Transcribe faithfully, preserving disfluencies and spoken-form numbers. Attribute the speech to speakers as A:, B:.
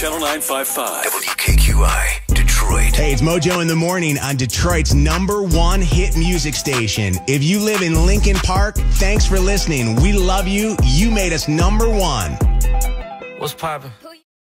A: Channel nine fifty-five.
B: W K Q I, Detroit.
C: Hey, it's Mojo in the Morning on Detroit's number one hit music station. If you live in Lincoln Park, thanks for listening. We love you. You made us number one.
D: What's poppin'?